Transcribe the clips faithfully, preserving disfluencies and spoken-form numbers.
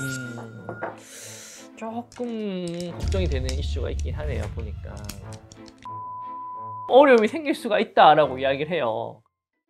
음, 조금 걱정이 되는 이슈가 있긴 하네요. 보니까 어려움이 생길 수가 있다라고 이야기를 해요.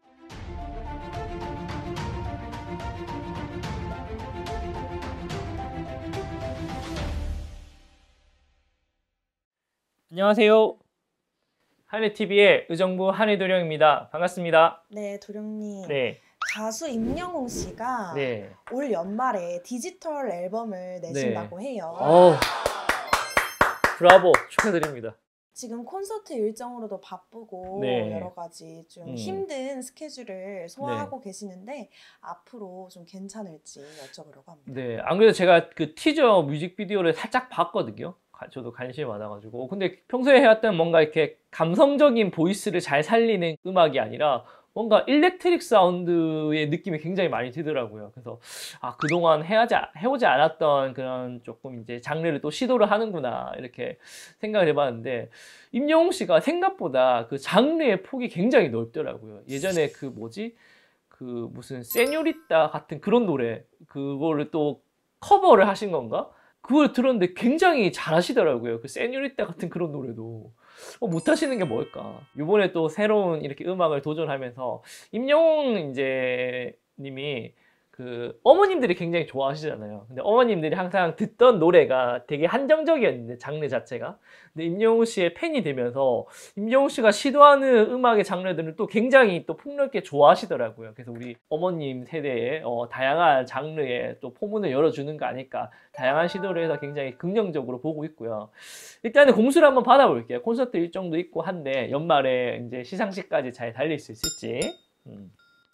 안녕하세요. 한해티비의 의정부 한해도령입니다. 반갑습니다. 네, 도령님. 네. 가수 임영웅 씨가 네. 올 연말에 디지털 앨범을 내신다고 네. 해요. 어, 브라보, 축하드립니다. 지금 콘서트 일정으로도 바쁘고 네. 여러 가지 좀 음. 힘든 스케줄을 소화하고 네. 계시는데 앞으로 좀 괜찮을지 여쭤보려고 합니다. 네, 안 그래도 제가 그 티저 뮤직비디오를 살짝 봤거든요. 저도 관심이 많아가지고. 근데 평소에 해왔던 뭔가 이렇게 감성적인 보이스를 잘 살리는 음악이 아니라 뭔가 일렉트릭 사운드의 느낌이 굉장히 많이 들더라고요. 그래서 아, 그동안 해하지, 해오지 않았던 그런 조금 이제 장르를 또 시도를 하는구나 이렇게 생각을 해봤는데, 임영웅 씨가 생각보다 그 장르의 폭이 굉장히 넓더라고요. 예전에 그 뭐지? 그 무슨 세뇨리따 같은 그런 노래, 그거를 또 커버를 하신 건가? 그걸 들었는데 굉장히 잘하시더라고요. 그 세뇨리따 같은 그런 노래도. 어, 못하시는 게 뭘까? 이번에 또 새로운 이렇게 음악을 도전하면서 임영웅 이제 님이 그 어머님들이 굉장히 좋아하시잖아요. 근데 어머님들이 항상 듣던 노래가 되게 한정적이었는데, 장르 자체가. 근데 임영웅 씨의 팬이 되면서 임영웅 씨가 시도하는 음악의 장르들은 또 굉장히 또 폭넓게 좋아하시더라고요. 그래서 우리 어머님 세대에 어, 다양한 장르에 또 포문을 열어주는 거 아닐까, 다양한 시도를 해서 굉장히 긍정적으로 보고 있고요. 일단은 공수를 한번 받아볼게요. 콘서트 일정도 있고 한데 연말에 이제 시상식까지 잘 달릴 수 있을지. 음.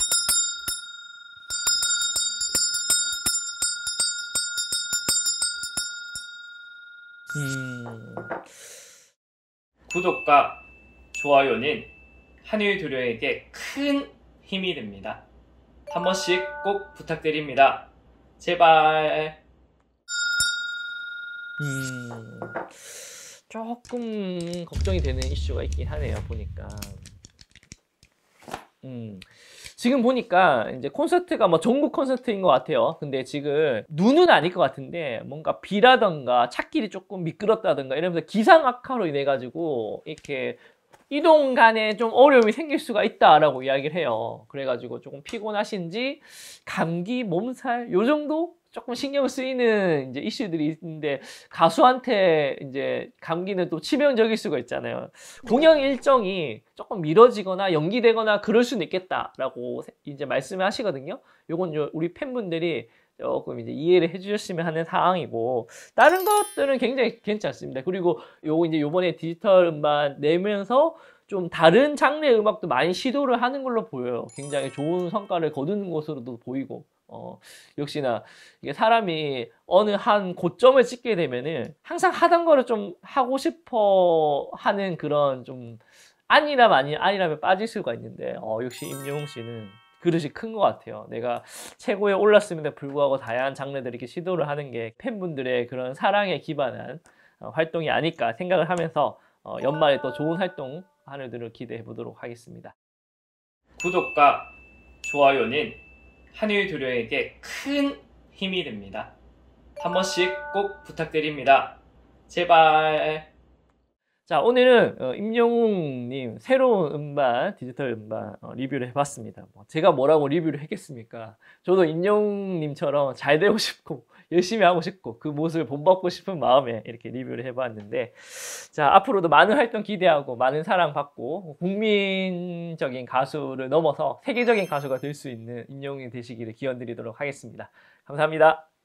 음... 구독과 좋아요는 한해도령에게 큰 힘이 됩니다. 한 번씩 꼭 부탁드립니다. 제발. 음... 조금 걱정이 되는 이슈가 있긴 하네요. 보니까 음... 지금 보니까 이제 콘서트가 뭐 전국 콘서트인 것 같아요. 근데 지금 눈은 아닐 것 같은데 뭔가 비라던가 찾길이 조금 미끄럽다던가 이러면서 기상 악화로 인해 가지고 이렇게 이동 간에 좀 어려움이 생길 수가 있다라고 이야기를 해요. 그래가지고 조금 피곤하신지 감기, 몸살 요 정도 조금 신경 쓰이는 이제 이슈들이 있는데, 가수한테 이제 감기는 또 치명적일 수가 있잖아요. 공연 일정이 조금 미뤄지거나 연기되거나 그럴 수는 있겠다라고 이제 말씀을 하시거든요. 요건 우리 팬분들이 조금 이제 이해를 해주셨으면 하는 상황이고, 다른 것들은 굉장히 괜찮습니다. 그리고 요거 이제 요번에 디지털 음반 내면서 좀 다른 장르의 음악도 많이 시도를 하는 걸로 보여요. 굉장히 좋은 성과를 거두는 것으로도 보이고, 어, 역시나 이게 사람이 어느 한 고점을 찍게 되면은 항상 하던 거를 좀 하고 싶어 하는 그런 좀 아니라면 아니, 아니라면 빠질 수가 있는데, 어, 역시 임영웅 씨는 그릇이 큰 것 같아요. 내가 최고에 올랐음에도 불구하고 다양한 장르들 이렇게 시도를 하는 게 팬분들의 그런 사랑에 기반한 어, 활동이 아닐까 생각을 하면서 어, 연말에 또 좋은 활동 하늘들을 기대해 보도록 하겠습니다. 구독과 좋아요는 한해도령에게 큰 힘이 됩니다. 한 번씩 꼭 부탁드립니다. 제발. 자, 오늘은 어, 임영웅님 새로운 음반, 디지털 음반 어, 리뷰를 해봤습니다. 뭐 제가 뭐라고 리뷰를 했겠습니까? 저도 임영웅님처럼 잘 되고 싶고 열심히 하고 싶고 그 모습을 본받고 싶은 마음에 이렇게 리뷰를 해봤는데, 자, 앞으로도 많은 활동 기대하고 많은 사랑 받고 국민적인 가수를 넘어서 세계적인 가수가 될 수 있는 임영웅이 되시기를 기원드리도록 하겠습니다. 감사합니다.